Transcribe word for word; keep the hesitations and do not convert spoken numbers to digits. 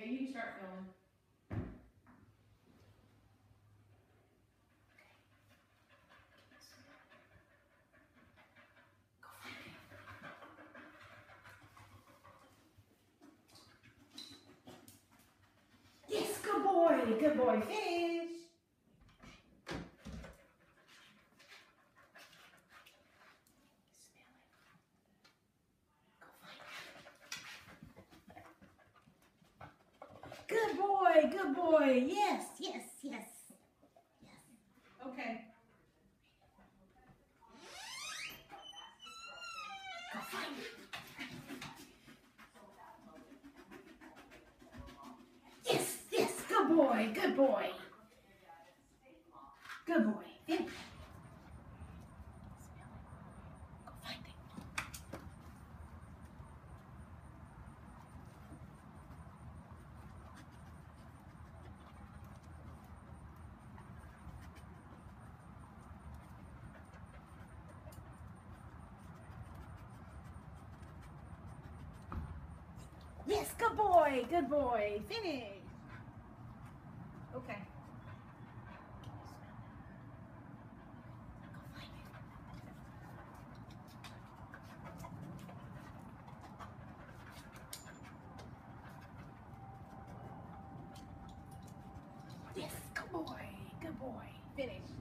Okay, you can start filming. Yes, good boy, good boy, finish. Good boy, good boy. Yes, yes, yes. Yes. Okay. Go find it. Yes, yes, good boy, good boy. Good boy. Finish. Go find it. Yes, good boy, good boy. Finish. Okay. Go find it. Yes, good boy, good boy. Finish.